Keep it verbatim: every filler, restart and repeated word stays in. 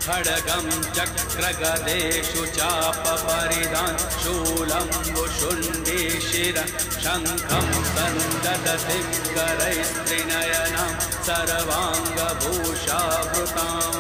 खड्गं चक्रगदेषु चापपरिधान् शूलं वुशुण्डी शिरः शङ्खं सन्ददति करैस्त्रिनयनां सर्वाङ्गभूषावृताम्